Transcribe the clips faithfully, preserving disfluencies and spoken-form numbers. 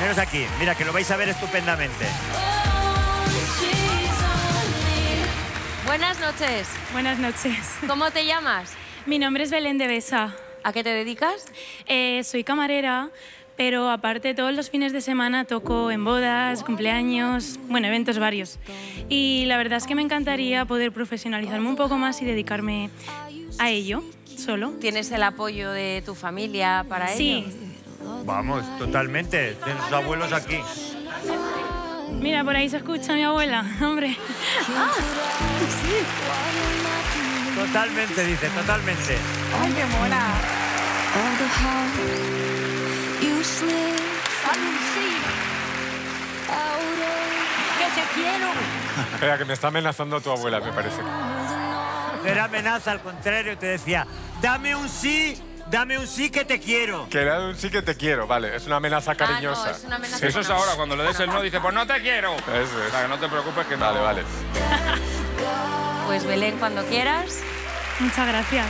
Poneros aquí, mira, que lo vais a ver estupendamente. Buenas noches. Buenas noches. ¿Cómo te llamas? Mi nombre es Belén de Besa. ¿A qué te dedicas? Eh, soy camarera, pero aparte todos los fines de semana toco en bodas, cumpleaños, bueno, eventos varios. Y la verdad es que me encantaría poder profesionalizarme un poco más y dedicarme a ello, solo. ¿Tienes el apoyo de tu familia para ello? Sí. Vamos, totalmente. Tienes sus abuelos aquí. Mira, por ahí se escucha mi abuela, hombre. Ah, sí. Totalmente, dice, totalmente. ¡Ay, qué mola! ¡Que te quiero! Espera, que me está amenazando tu abuela, me parece. No era amenaza, al contrario, te decía, dame un sí, dame un sí que te quiero. Que era un sí que te quiero, vale, es una amenaza cariñosa. Ah, no, es una amenaza. Eso es ahora, cuando le des el no, dice, pues no te quiero. Eso es. O sea, que no te preocupes que no. Vale, vale. Pues Belén, cuando quieras. Muchas gracias.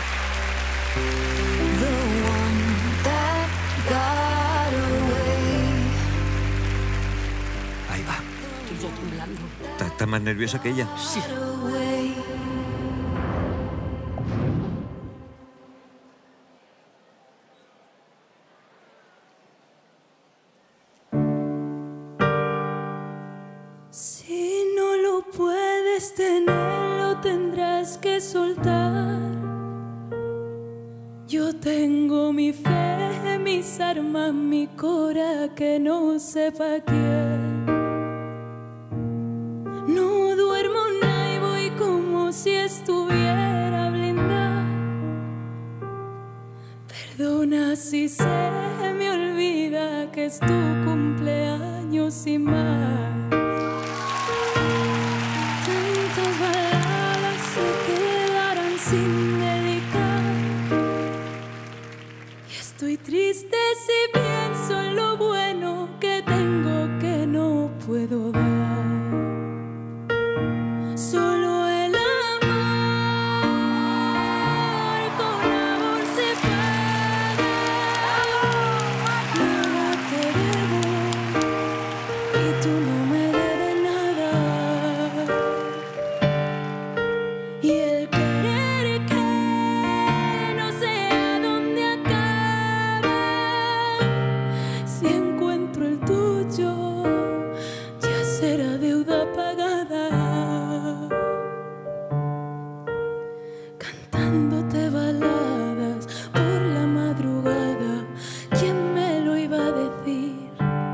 Ahí va. ¿Estás está más nerviosa que ella? Sí. Si no lo puedes tener, lo tendrás que soltar. Yo tengo mi fe, mis armas, mi cora, que no sepa quién. No duermo nada y voy como si estuviera blindada. Perdona si se me olvida que es tu cumpleaños y más. Tantas baladas se quedarán sin dedicar. Y estoy triste si pienso en lo bueno que tengo que no puedo dar. Solo el amor, con amor se paga. Nada te debo y tú no me debes nada. Y el querer que no sé a dónde acaba. Si encuentro el tuyo, ya será deuda pagada. Cantándote baladas por la madrugada, ¿quién me lo iba a decir?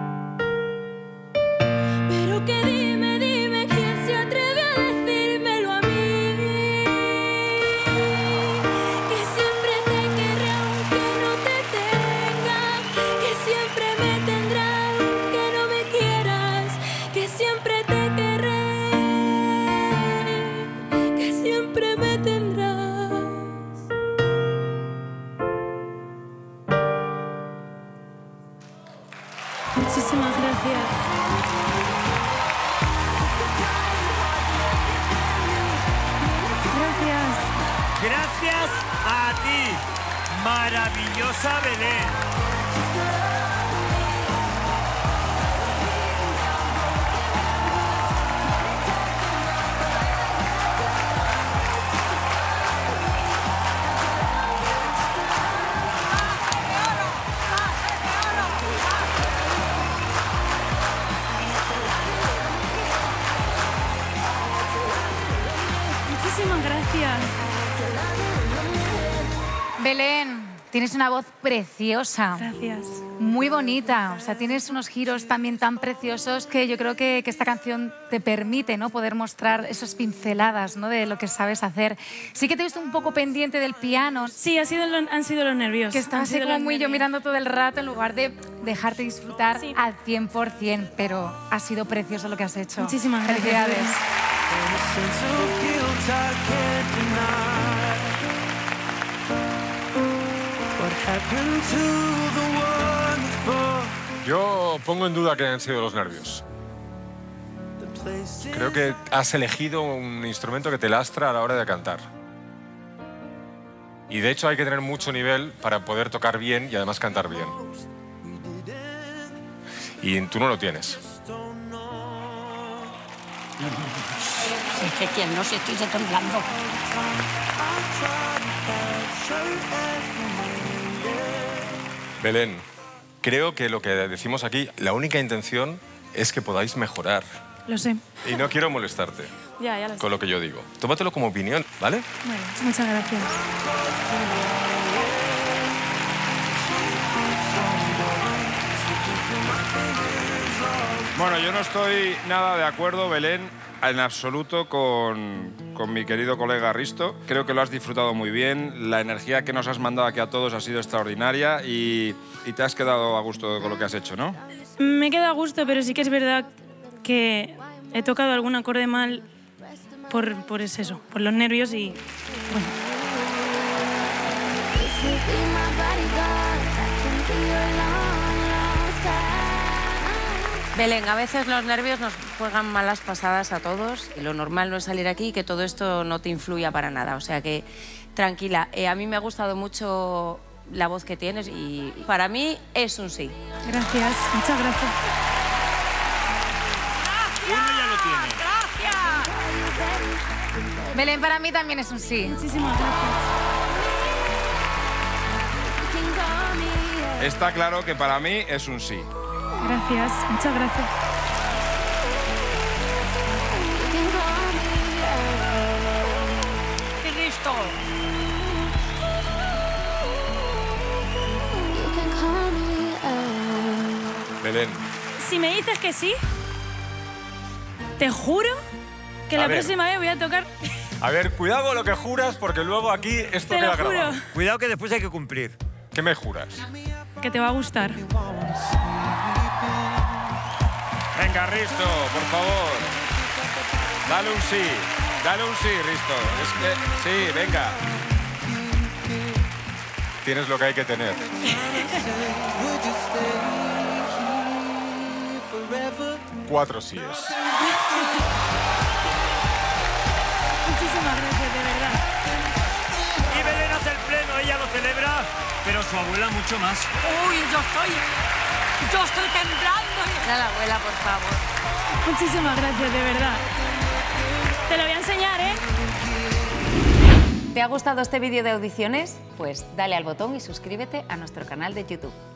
Pero que dime, dime, ¿quién se atreve a decírmelo a mí? Que siempre te querré aunque no te tenga, que siempre me tendrás aunque no me quieras, que siempre te querré, que siempre me tendrás. Muchísimas gracias. Gracias. Gracias a ti, maravillosa Belén. Muchísimas gracias. Belén, tienes una voz preciosa. Gracias. Muy bonita, o sea, tienes unos giros también tan preciosos que yo creo que, que esta canción te permite, ¿no?, poder mostrar esas pinceladas, ¿no?, de lo que sabes hacer. Sí que te he visto un poco pendiente del piano. Sí, ha sido lo- han sido los nervios. Que estabas Han sido así como los muy yo nervios. mirando todo el rato en lugar de dejarte disfrutar Sí. al cien por cien, pero ha sido precioso lo que has hecho. Muchísimas gracias. Felicidades. Yo pongo en duda que hayan sido los nervios. Creo que has elegido un instrumento que te lastra a la hora de cantar. Y de hecho hay que tener mucho nivel para poder tocar bien y además cantar bien. Y tú no lo tienes. Es que quien no se estoy temblando. Belén, creo que lo que decimos aquí, la única intención es que podáis mejorar. Lo sé. Y no quiero molestarte Ya, ya lo sé. con lo que yo digo. Tómatelo como opinión, ¿vale? Bueno, muchas gracias. Bueno, yo no estoy nada de acuerdo, Belén, en absoluto con, con mi querido colega Risto. Creo que lo has disfrutado muy bien. La energía que nos has mandado aquí a todos ha sido extraordinaria y, y te has quedado a gusto con lo que has hecho, ¿no? Me queda a gusto, pero sí que es verdad que he tocado algún acorde mal por, por es eso, por los nervios y... Bueno. Belén, a veces los nervios nos juegan malas pasadas a todos y lo normal no es salir aquí y que todo esto no te influya para nada. O sea que, tranquila, eh, a mí me ha gustado mucho la voz que tienes y para mí es un sí. Gracias, muchas gracias. Uno ya lo tiene. Belén, para mí también es un sí. Muchísimas gracias. Está claro que para mí es un sí. Gracias, muchas gracias. ¡Listo! Belén, Si me dices que sí, te juro que A la ver. próxima vez voy a tocar... a ver, cuidado con lo que juras, porque luego aquí esto Te lo queda juro. grabado. Cuidado que después hay que cumplir. ¿Qué me juras? Que te va a gustar. Venga, Risto, por favor. Dale un sí. Dale un sí, Risto. Es que sí, venga. Tienes lo que hay que tener. Cuatro síes. Muchísimas gracias, de verdad. Y Belén hace el pleno, ella lo celebra, pero su abuela mucho más. ¡Uy, yo estoy... yo estoy temblando! Dale, abuela, por favor. Muchísimas gracias, de verdad. Te lo voy a enseñar, ¿eh? ¿Te ha gustado este vídeo de audiciones? Pues dale al botón y suscríbete a nuestro canal de YouTube.